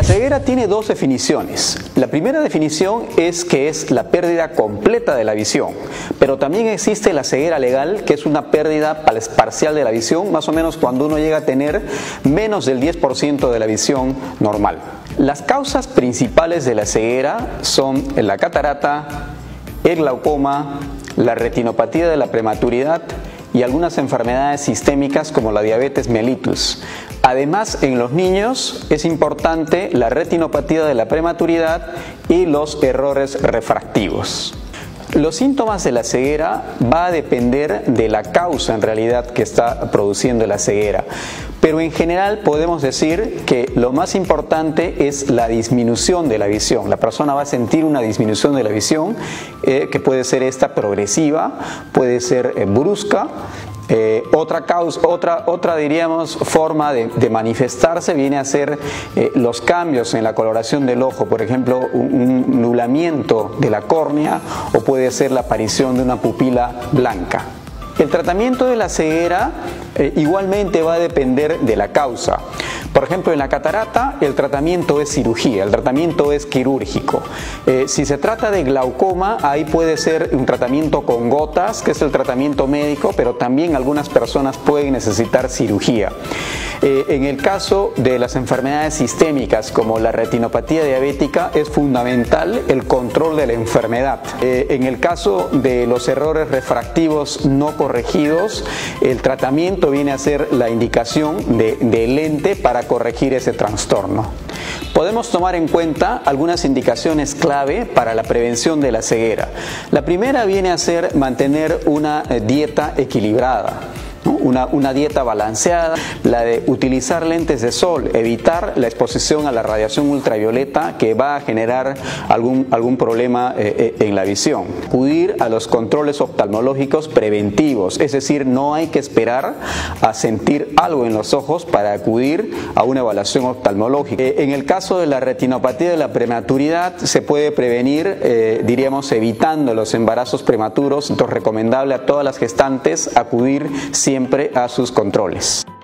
ceguera tiene dos definiciones. La primera definición es que es la pérdida completa de la visión, pero también existe la ceguera legal, que es una pérdida parcial de la visión, más o menos cuando uno llega a tener menos del 10% de la visión normal. Las causas principales de la ceguera son la catarata, el glaucoma, la retinopatía de la prematuridad y algunas enfermedades sistémicas como la diabetes mellitus. Además, en los niños es importante la retinopatía de la prematuridad y los errores refractivos. Los síntomas de la ceguera va a depender de la causa en realidad que está produciendo la ceguera, pero en general podemos decir que lo más importante es la disminución de la visión. La persona va a sentir una disminución de la visión que puede ser esta progresiva, puede ser brusca. Otra diríamos forma de manifestarse viene a ser los cambios en la coloración del ojo, por ejemplo un nublamiento de la córnea, o puede ser la aparición de una pupila blanca. El tratamiento de la ceguera igualmente va a depender de la causa. Por ejemplo, en la catarata el tratamiento es cirugía, el tratamiento es quirúrgico. Si se trata de glaucoma, ahí puede ser un tratamiento con gotas, que es el tratamiento médico, pero también algunas personas pueden necesitar cirugía. En el caso de las enfermedades sistémicas como la retinopatía diabética, es fundamental el control de la enfermedad. En el caso de los errores refractivos no corregidos, el tratamiento viene a ser la indicación de lente para corregir ese trastorno. Podemos tomar en cuenta algunas indicaciones clave para la prevención de la ceguera. La primera viene a ser mantener una dieta equilibrada. Una dieta balanceada, la de utilizar lentes de sol, evitar la exposición a la radiación ultravioleta que va a generar algún problema en la visión. Acudir a los controles oftalmológicos preventivos, es decir, no hay que esperar a sentir algo en los ojos para acudir a una evaluación oftalmológica. En el caso de la retinopatía de la prematuridad se puede prevenir, diríamos, evitando los embarazos prematuros. Entonces, recomendable a todas las gestantes acudir siempre a sus controles.